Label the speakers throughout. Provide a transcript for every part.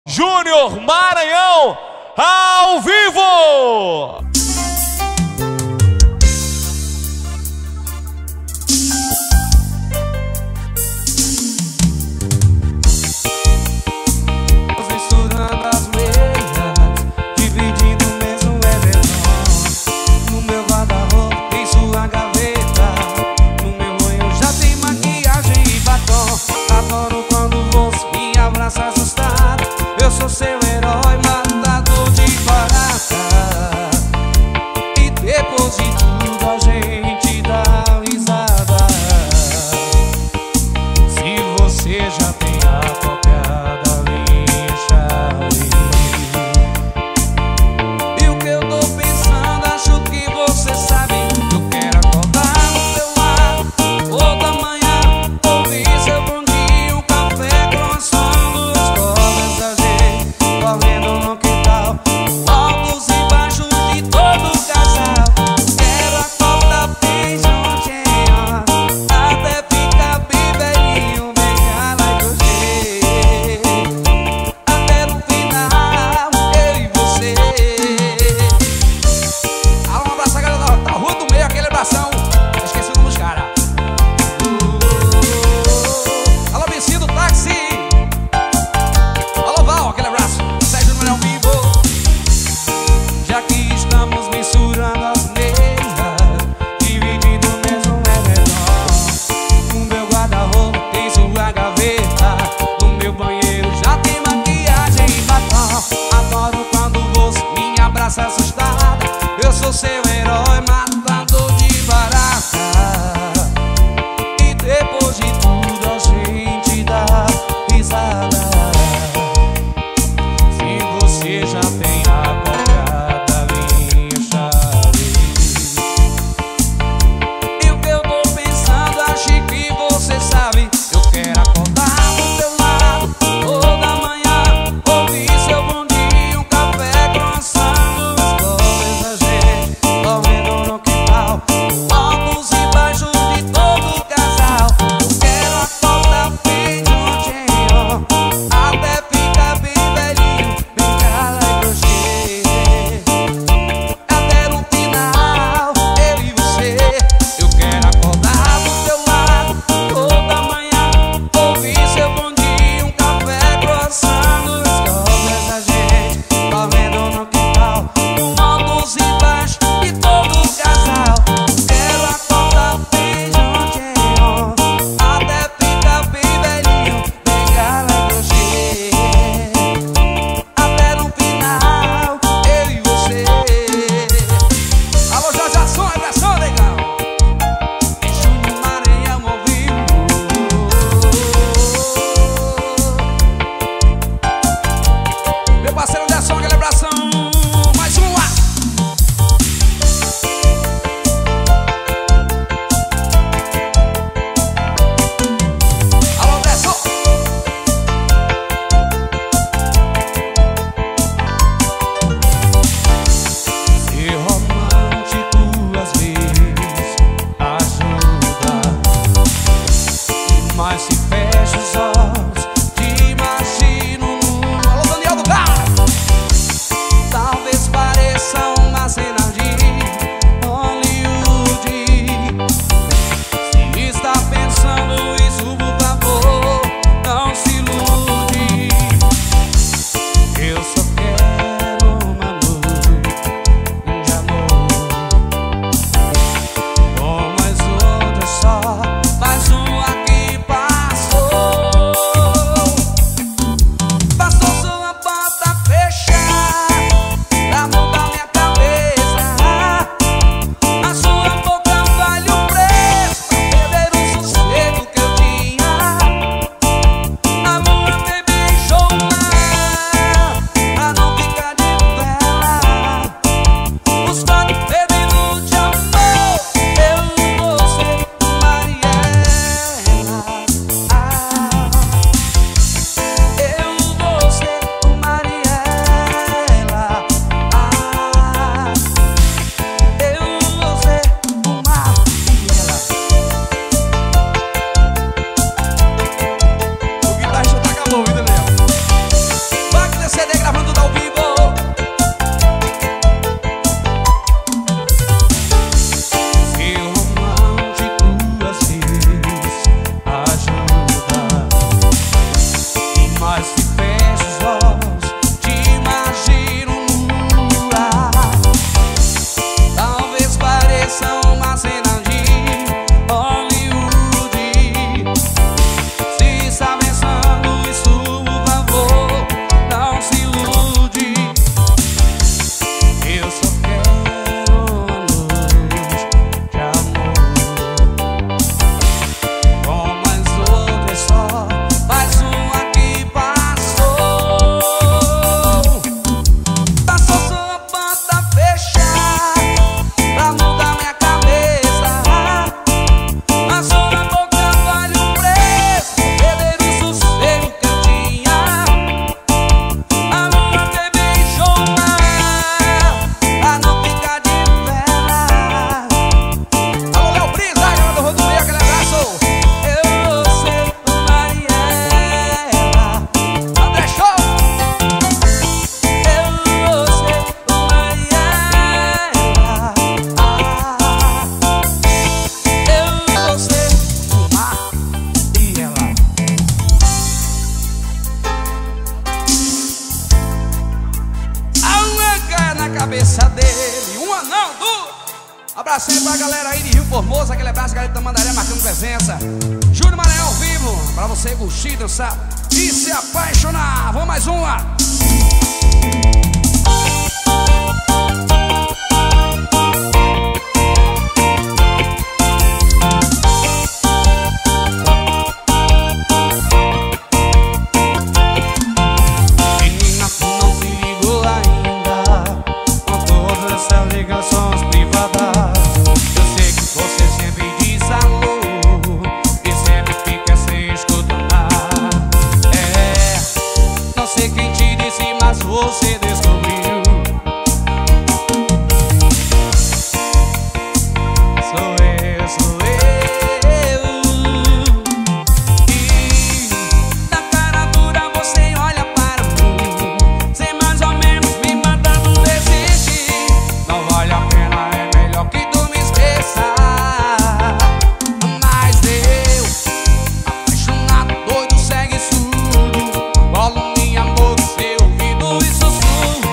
Speaker 1: Júnior Maranhão, ao vivo!
Speaker 2: Misturando as meias, dividindo o mesmo edredom. No meu guarda-roupa tem sua gaveta, no meu olho já tem maquiagem e batom. Adoro quando você me abraça assustado. Eu sou seu herói, matador de barata. cabeça dele. Um anão, duas. Abraço aí pra galera aí de Rio Formoso. Aquele abraço, galera de Tamandaré marcando presença. Júnior Maranhão ao vivo, pra você curtir, dançar e se apaixonar. Vamos mais uma. Menina, tu não se ligou ainda com todas essas ligações privadas. Eu sei que você sempre diz alô e sempre fica sem escutar. Não sei quem te disse, mas você descobriu. Sou eu. E na cara dura você olha para mim, sem mais ou menos me mandando desistir. Não vale a pena, é melhor que tu me esqueça. Mas eu, apaixonado, doido, segue surdo, colo minha amor no seu ouvido e sussurro.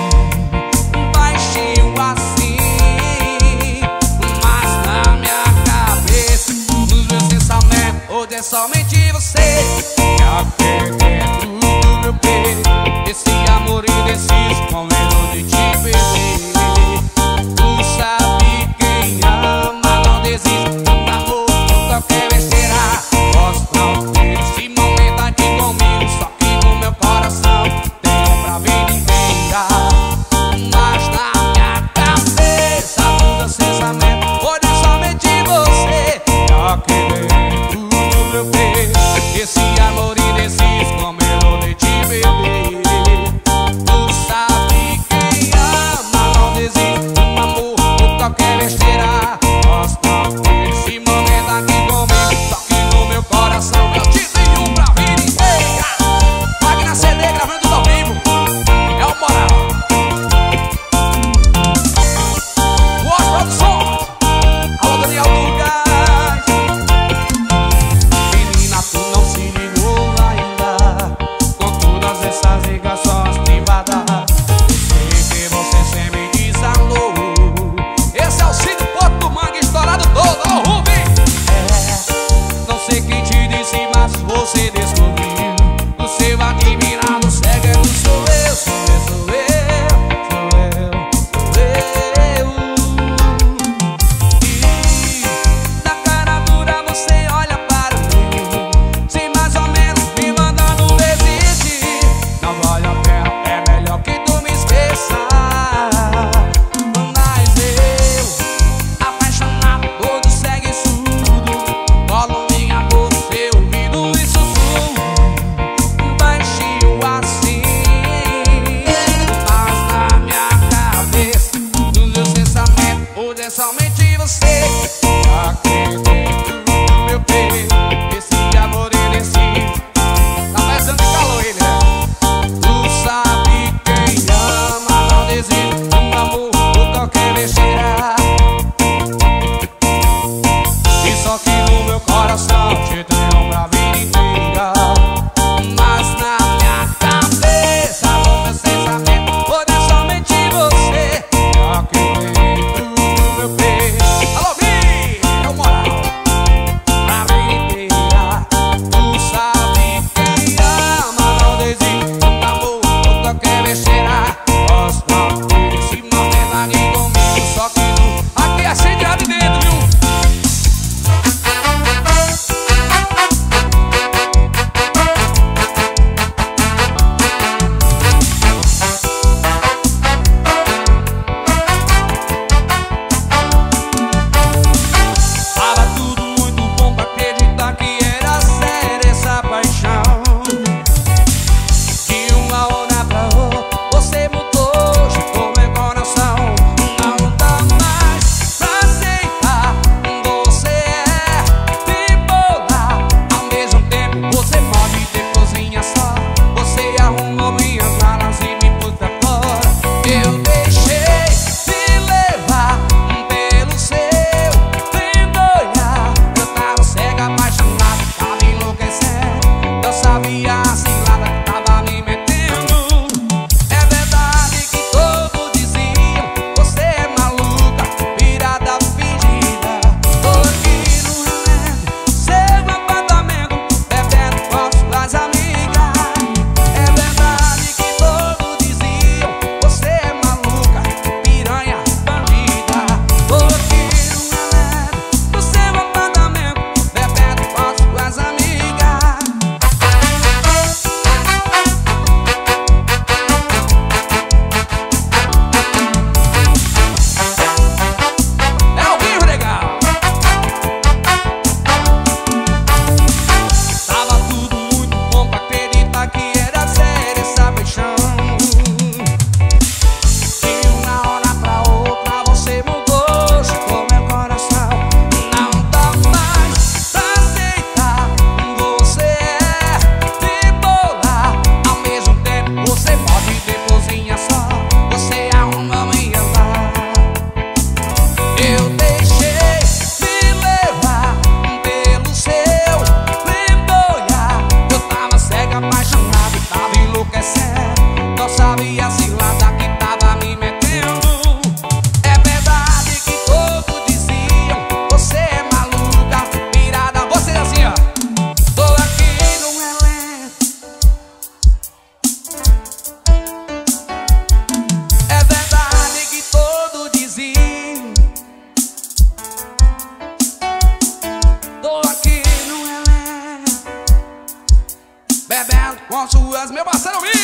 Speaker 2: ruas, meu parceiro Mi.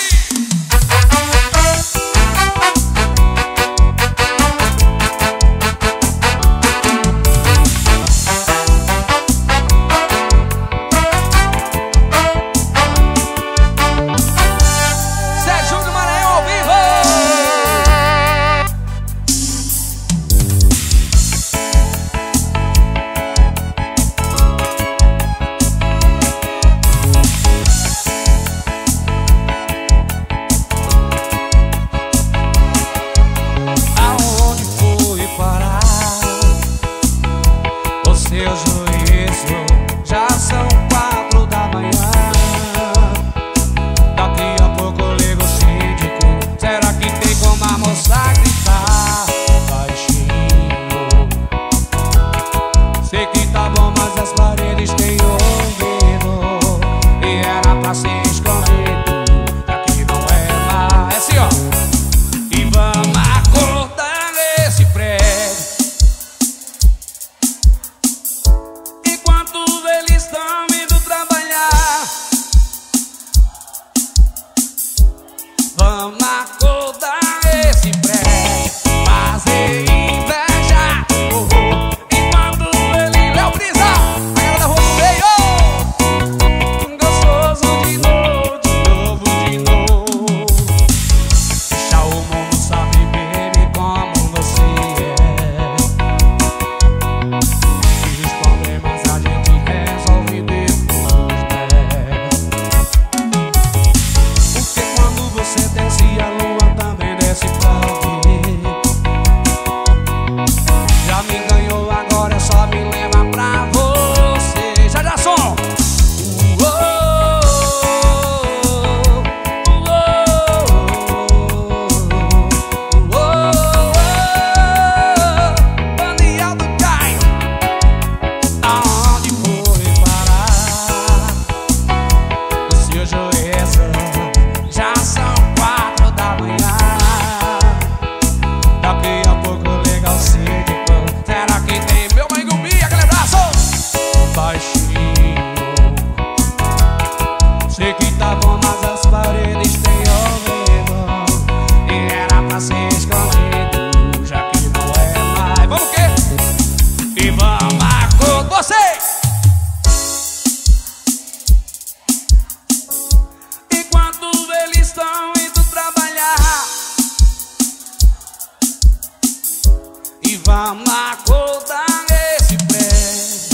Speaker 2: Vamos acordar esse prédio.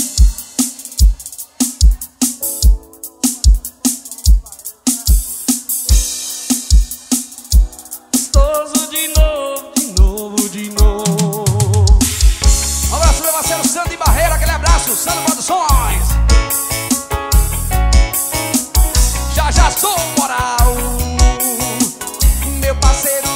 Speaker 2: Gostoso de novo, de novo, de novo. Um abraço, meu parceiro Sandro Barreira, aquele abraço, Sandro Produções. Já sou moral, meu parceiro.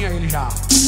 Speaker 2: ele já.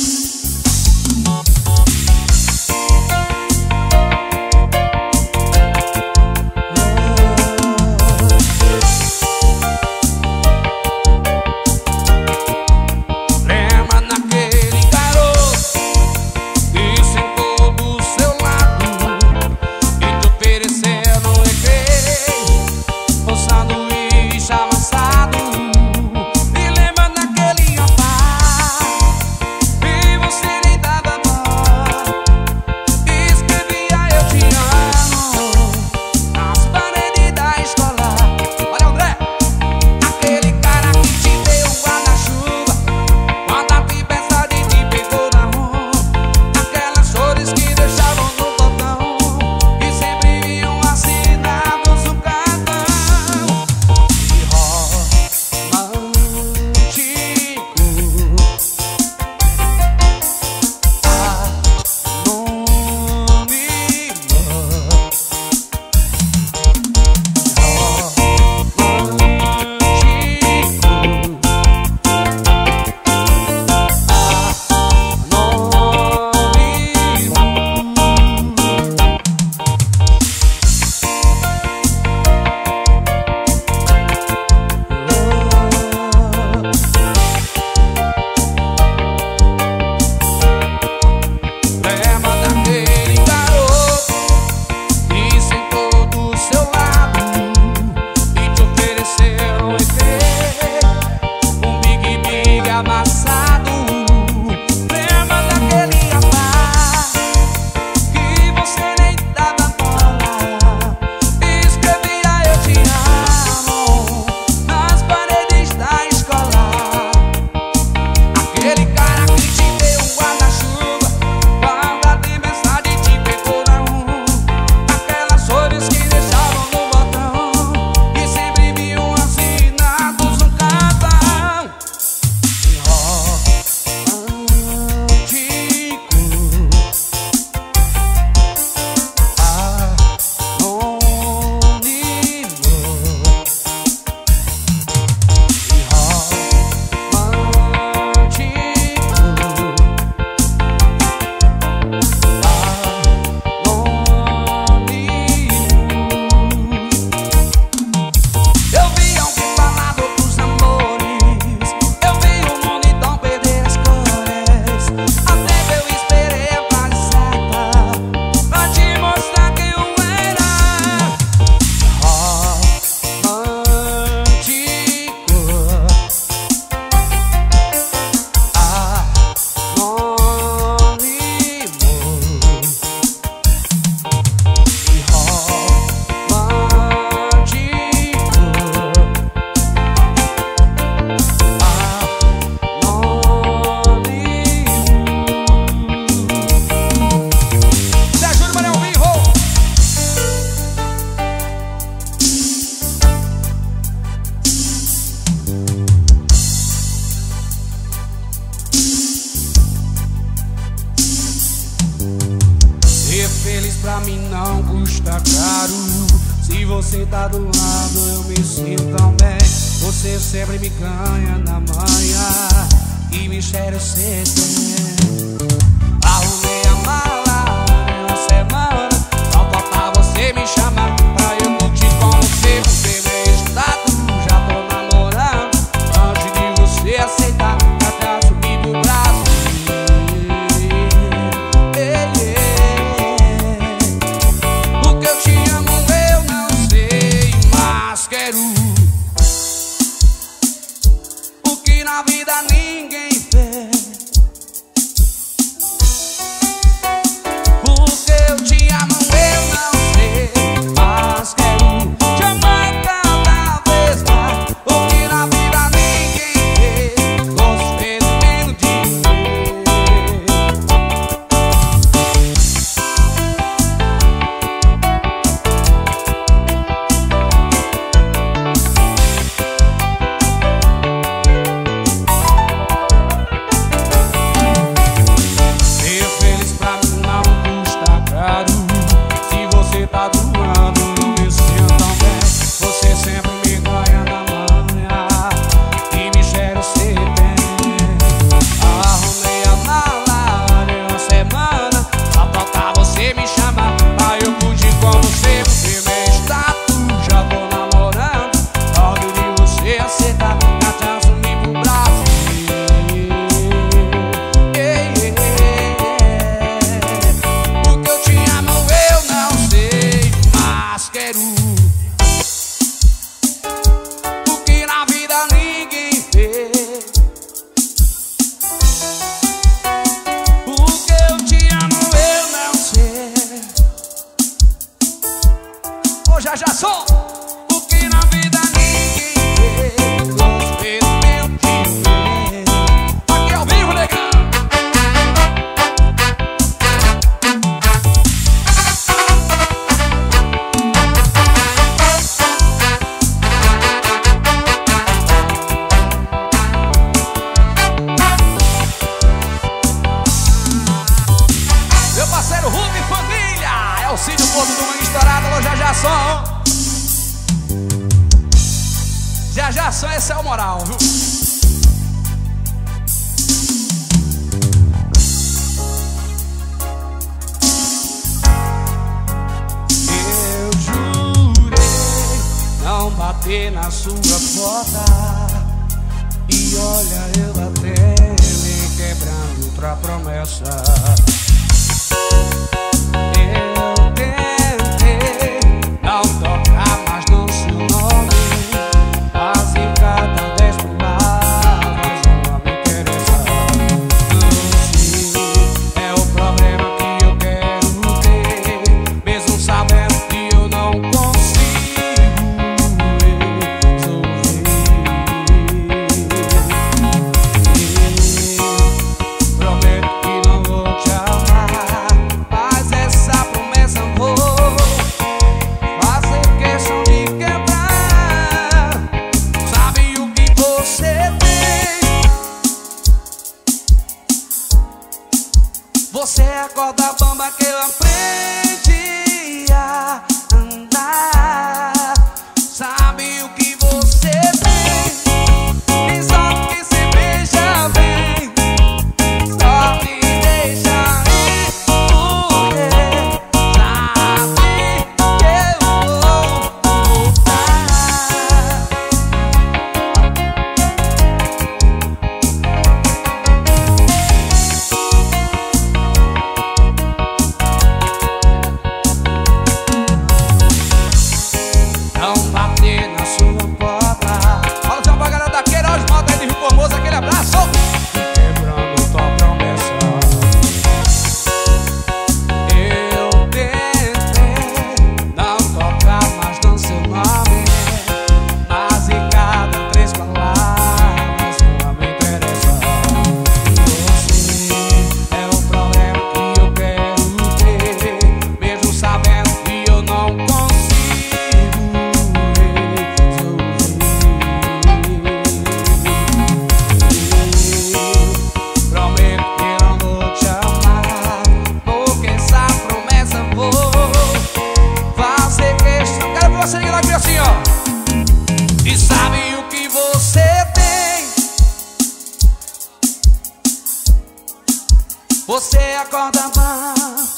Speaker 3: pra mim não custa caro. Se você tá do lado eu me sinto tão bem. Você sempre me ganha na manhã e mistério você tem. Arrumei a mala na semana, só falta você me chamar pra eu curtir com você. Porque meu estado já tô namorando, antes de você aceitar até assumir do braço. Porque eu te amo eu não sei, mas quero o que na vida ninguém fez. Porto do Mangue Estourado, alô Jajason. Jajason, esse é o moral, viu? Eu jurei não bater na sua porta, e olha eu até me quebrando outra promessa. Eu tentei não tocar mais no seu nome, mas em cada 10 palavras não me interessa. Não sei, é o problema que eu quero ter, mesmo sabendo que eu não consigo resolver. Prometo que não vou te amar, mas essa promessa vou fazer questão de quebrar. Sabe o que você tem? Você é a corda bamba que eu aprendi a andar. Sabe o que você tem? E só que se beija bem, só me deixa ir, porque sabe que eu vou voltar. Não bater na sua porta. Fala tchau pra galera da Queiroz, Mota aí de Rio Formoso, aquele abraço. E quebrando tua promessa. Eu tentei não tocar mais no seu nome, mas em cada 3 palavras não me interessa. Você é o problema que eu quero ter, mesmo sabendo que eu não consigo resolver. Prometo que não vou te amar, porque essa promessa vou fazer questão. Quero que você diga aqui assim, ó. E sabe o que você tem? Você acorda mal,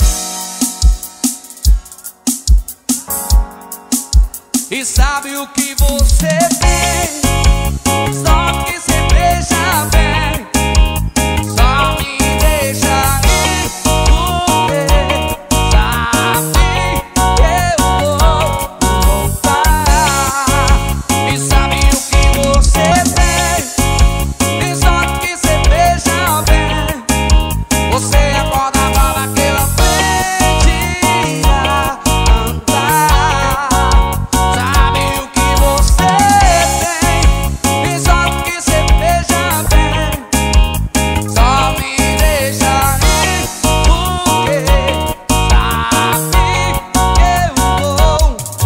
Speaker 3: e sabe o que você tem? Só que se beija bem, só me deixa ir, porque sabe que eu vou voltar. E sabe o que você tem? E só que se beija bem, você acorda a bala que eu aprendi a andar. Sabe o que você tem? E só que se beija bem, só me deixa ir, porque sabe que eu vou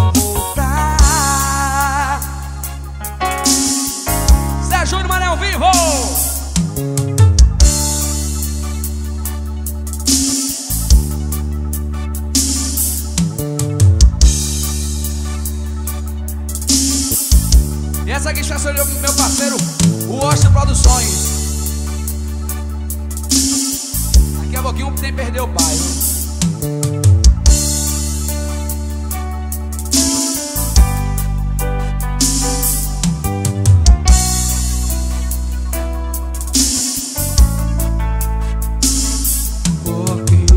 Speaker 3: voltar. Zé Júnior, Mané ao vivo. E essa aqui está sendo meu parceiro, o Washington Produções. Daqui a pouquinho tem que perder o pai, viu? Por quê?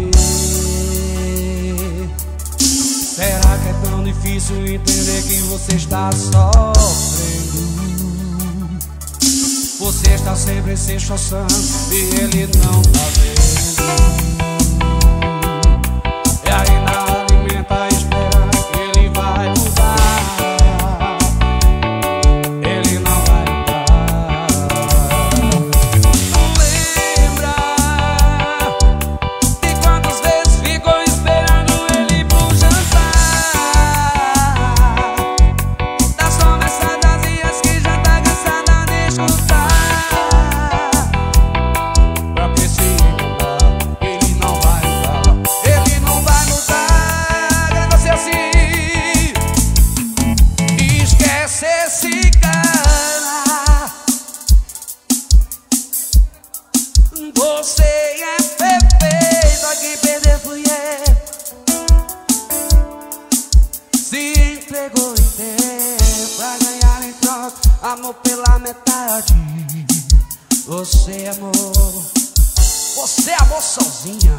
Speaker 3: Será que é tão difícil entender que você está sofrendo? Você está sempre se esforçando e ele não tá vendo. E ainda alimenta a esperança que ele vai mudar. Ele não vai mudar. Lembra de quantas vezes ficou esperando ele pro jantar? Das promessas vazias que já tá cansada de escutar. Pra que se Você é perfeita, quem perder fui eu. Se entregou inteiro pra ganhar em troca amor pela metade. Você amou sozinha.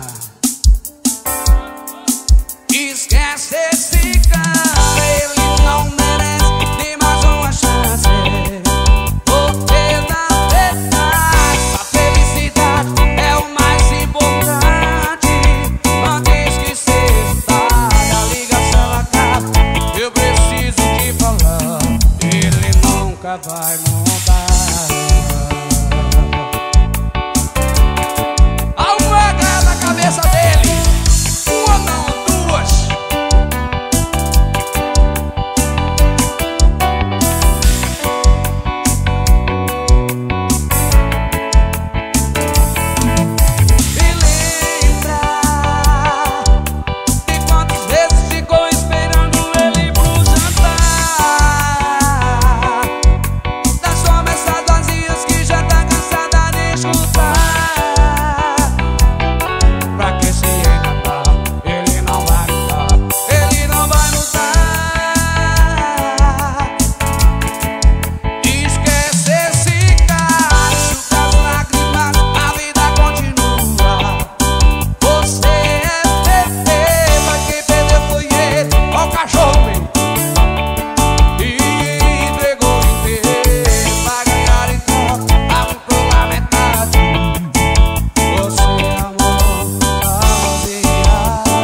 Speaker 3: Esquece esse cara, ele não merece nem mais uma chance. Porque na verdade a felicidade é o mais importante. Antes que seja tarde, a ligação acaba, eu preciso te falar, ele nunca vai mudar. Almofada na cabeça dele, uma não, duas. E lembra de quantas vezes ficou esperando ele pro jantar, das promessas vazias que já tá cansada de escutar. Pra que se enganar, ele não vai mudar, ele não vai mudar. Esquece esse cara, chuta as lágrimas, a vida continua. Você é perfeita, quem perdeu foi ele. Ó o cachorro, meu. E entregou inteiro pra ganhar em troca amor pela metade. Você amou sozinha.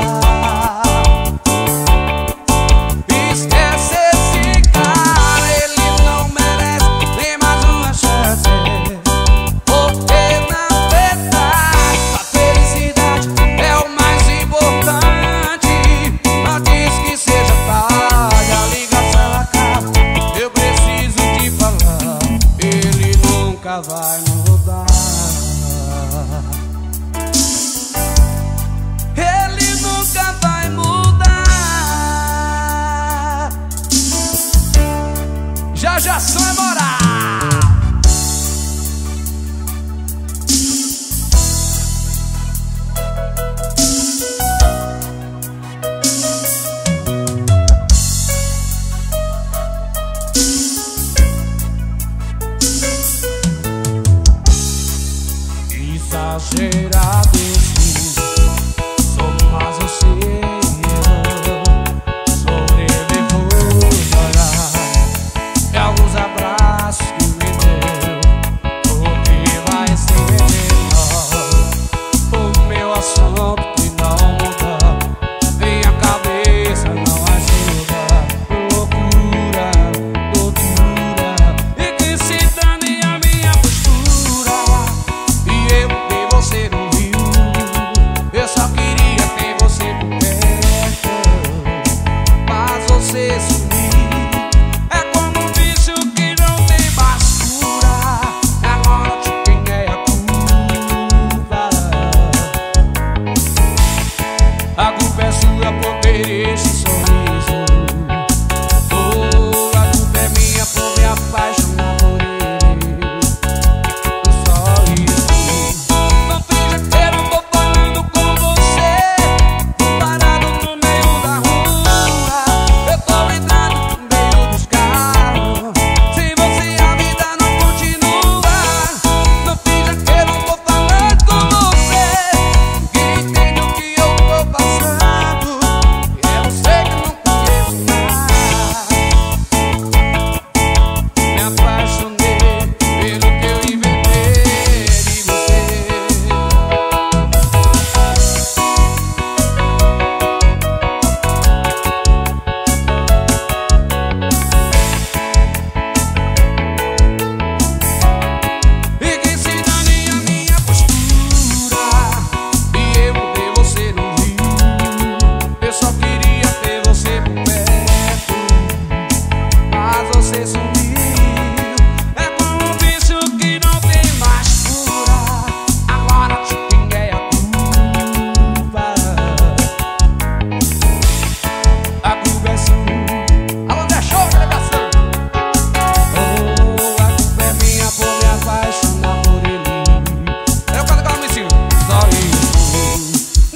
Speaker 3: Esquece esse cara, ele não merece nem mais uma chance. Porque na verdade a felicidade é o mais importante. Antes que seja tarde, a ligação acaba, eu preciso te falar, ele nunca vai mudar. Ele nunca vai mudar. Já só é morar. Exagerado sim, sou mais você e eu. Sobrevivo chorar e alguns abraços que me deu. O que vai ser melhor? O meu assunto que não muda, minha cabeça não ajuda. Loucura, tortura, e que se dane a minha postura. E eu e você não viu.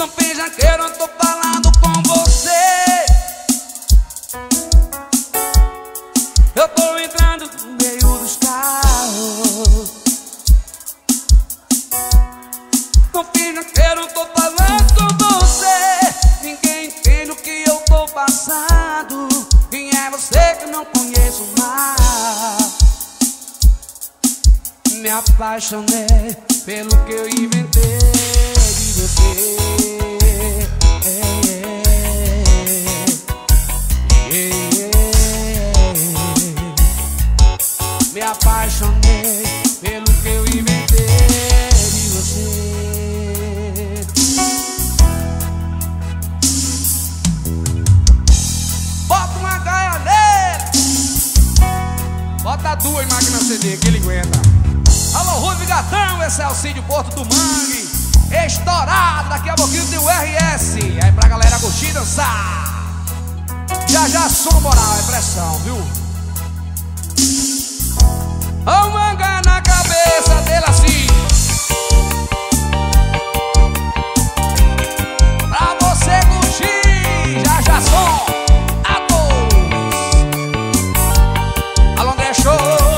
Speaker 3: Não finja que eu não tô falando com você. Eu tô entrando no meio dos carros. Não finja que eu não tô falando com você. Ninguém entende o que eu tô passando. Quem é você que eu não conheço mais? Me apaixonei pelo que eu inventei de você. Me apaixonei pelo que eu inventei de você. Bota uma gaia nele. Bota duas máquinas CD que ele aguenta. Alô, Rui Gatão, esse é o Cídio Porto do Mangue. Estourado, daqui a pouquinho tem o RS. Aí pra galera curtir e dançar. Já som moral, é pressão, viu? Ó o manga na cabeça dele assim. Pra você curtir, já som. A dois. Alô, André Show.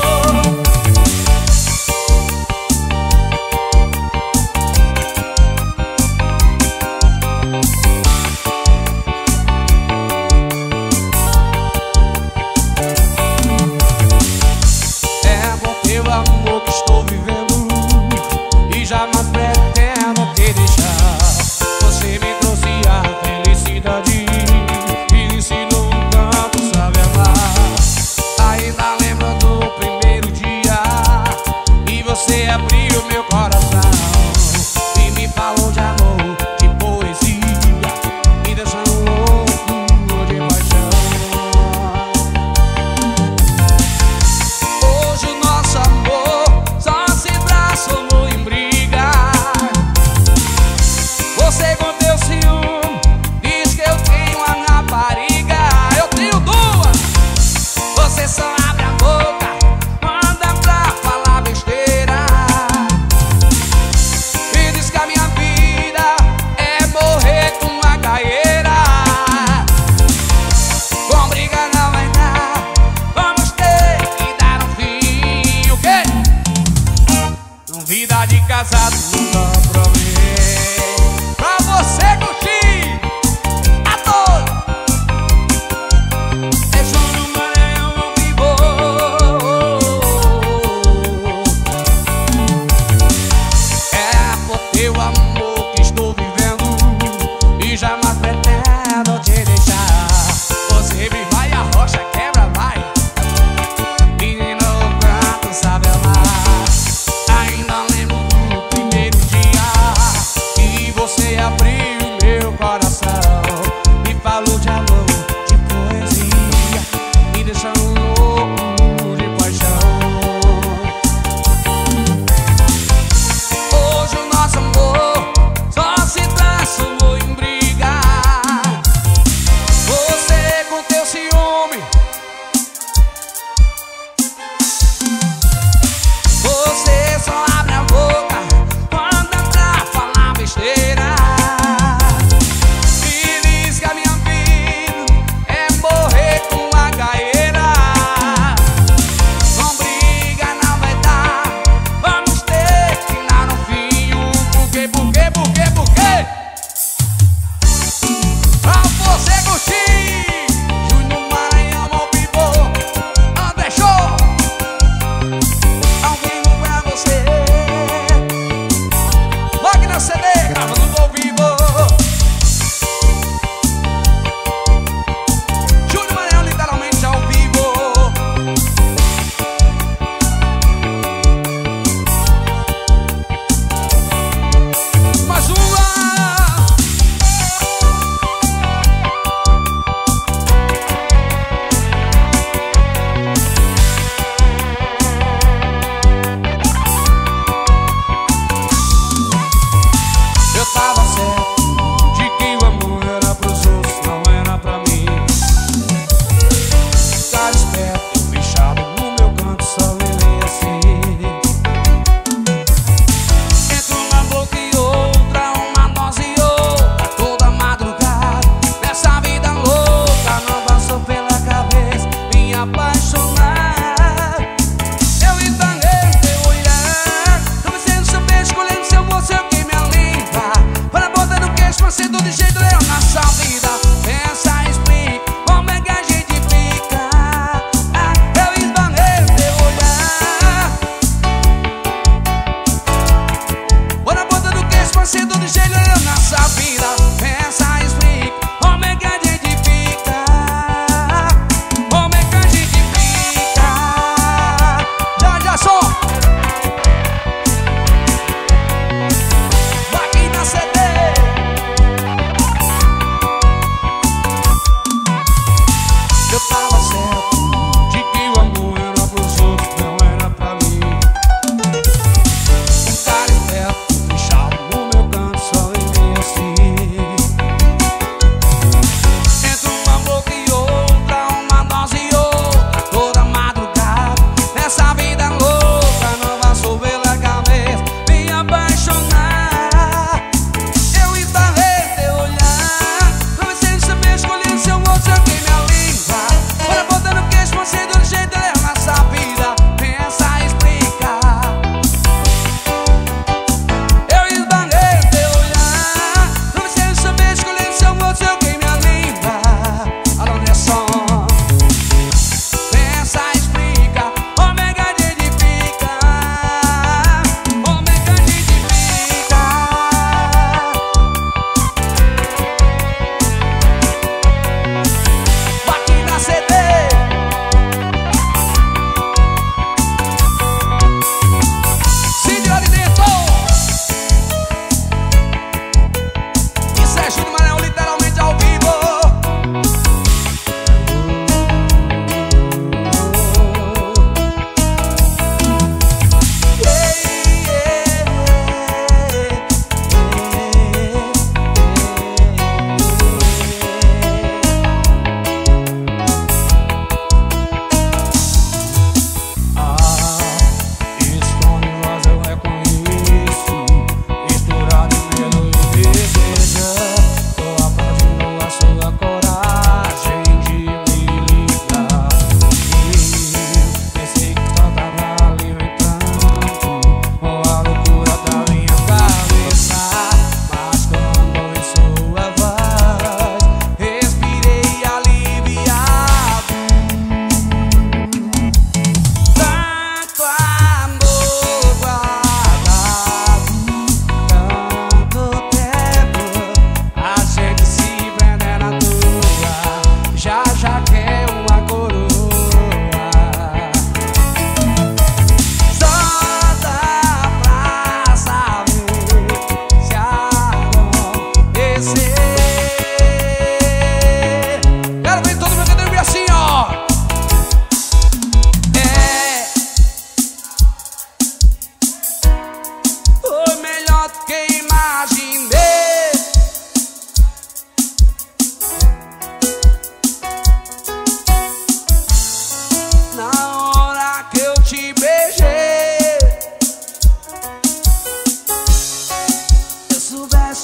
Speaker 3: Amor que estou vivendo e jamais pretendo te deixar. Você me trouxe a felicidade e me ensinou um tanto, sabe amar. Ainda lembro do primeiro dia e você abriu meu coração e me falou de amor, de poesia, me deixando louco de paixão. Hoje o nosso amor só se transformou em briga. Você com teu ciúme diz que eu tenho uma rapariga. Eu tenho duas. Você só abre a boca, manda pra falar besteira. E diz que a minha vida é morrer com uma gaieira. Com briga não vai dar, vamos ter que dar um fim. O quê? Vida de casado não dá pra ver. Pra você curtir a dor. É Júnior Maranhão ao vivo. É por teu amor que estou vivendo e jamais pretendo te deixar. Você me vai, a rocha quebra, vai. Menino canto, sabe amar. Ainda lembro do primeiro dia que você abriu meu coração e falou de amor, de poesia, me deixando louco de paixão. Hoje o nosso amor só se transformou em briga. Você com teu ciúme, você só abre a boca quando é pra falar besteira. E diz que a minha vida é morrer com uma gaieira. Com briga não vai dar, vamos ter que dar um fim. Por quê? Pra você curtir Júnior Maranhão ao vivo, André Show ao vivo pra você. Máquina CD, gravando ao vivo. Júnior Maranhão literalmente ao vivo. Mais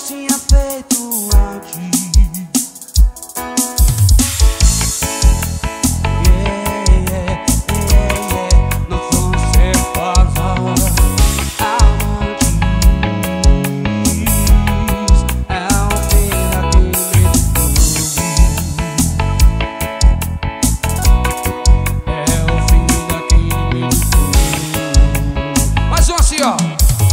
Speaker 3: tinha feito antes. Não sou ser casal amantes. É o fim daquele jogo. É o fim daquele jogo. Mais um assim, ó.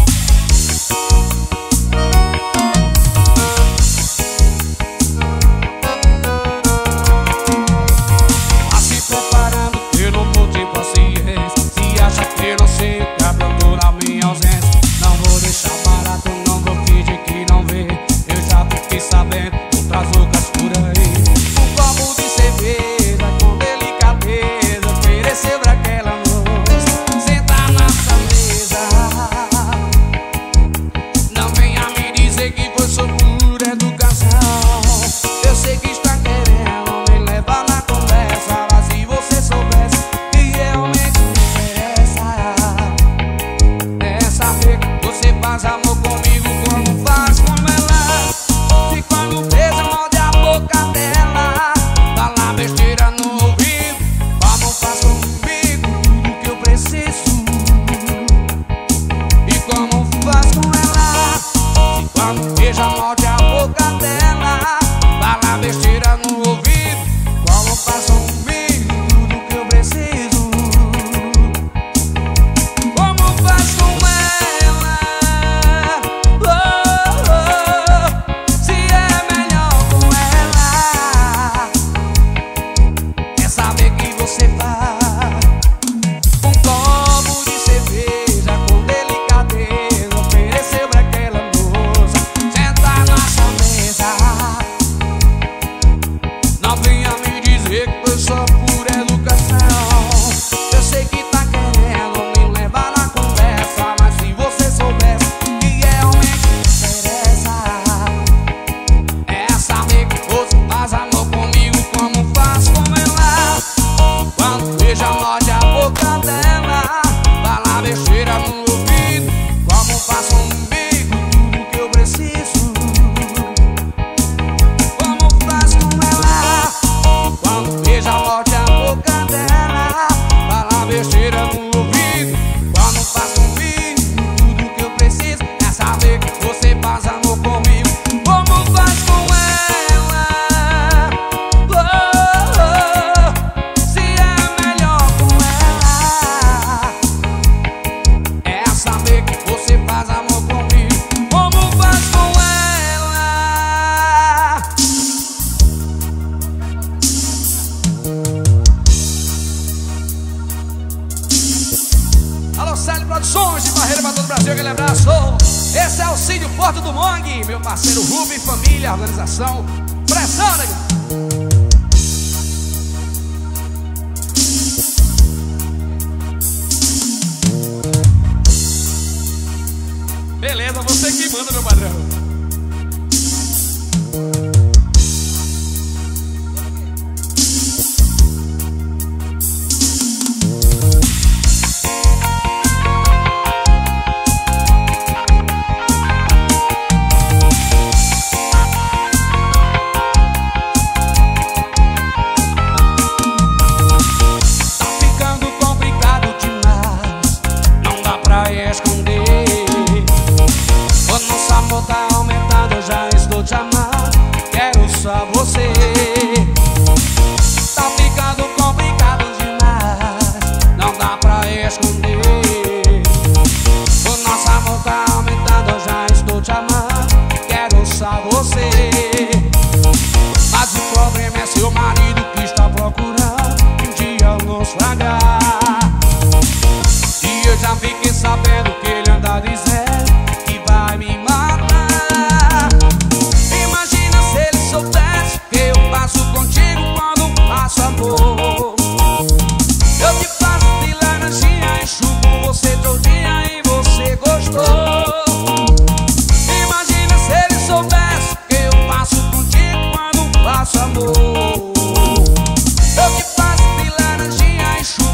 Speaker 2: Produções de Barreira para todo o Brasil, aquele abraço. Esse é o Cídio Porto do Mongue, meu parceiro Rubi, família, organização. Pressão, né? Beleza, você que manda, meu padrão.
Speaker 3: Eu que faço de laranjinha e chuva.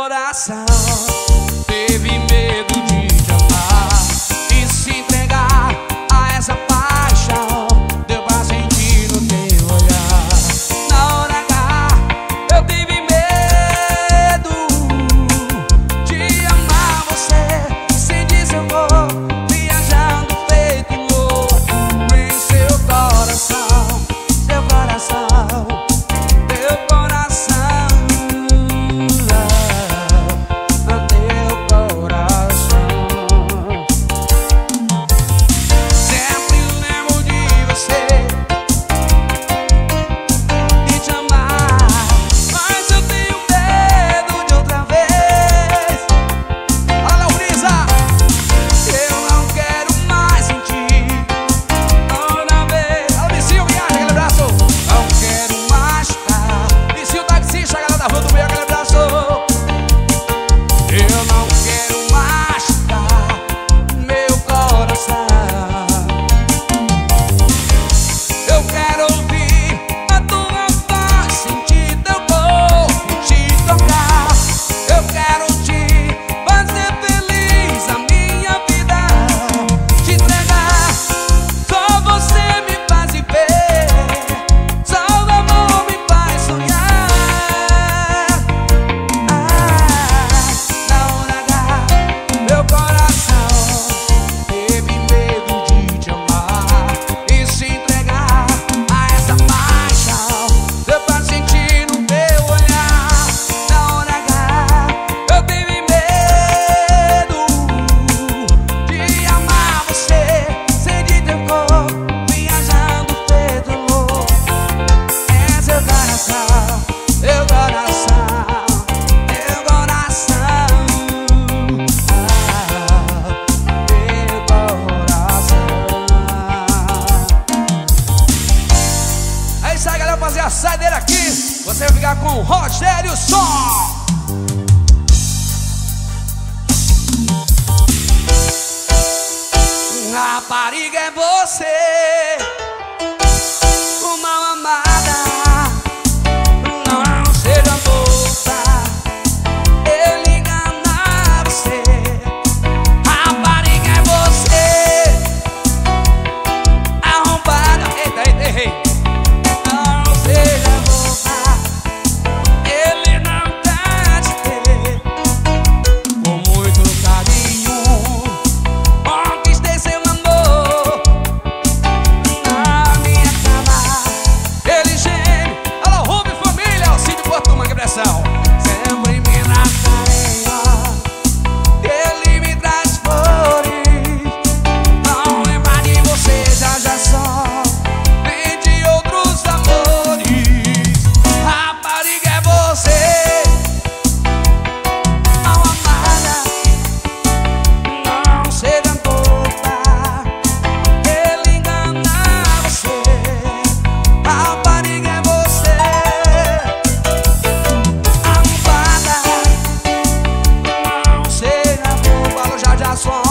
Speaker 3: coração teve medo de te amar e se entregar a essa paixão. Deu pra sentir no teu olhar. Na hora H eu tive medo de amar você. Sem dizer eu vou viajando feito louco em seu coração. Seu coração, teu coração. Fazer a saideira aqui, você vai ficar com o Rogério Som. Rapariga é você, uma amada, não seja boba, ele engana você. Rapariga é você, arrombada, eita, eita, errei. Sempre me dá carinho, ele me traz flores. Não lembrar de você já só, nem de outros amores. Rapariga é você, mal amada, não seja boba, ele engana você. Rapariga é você, só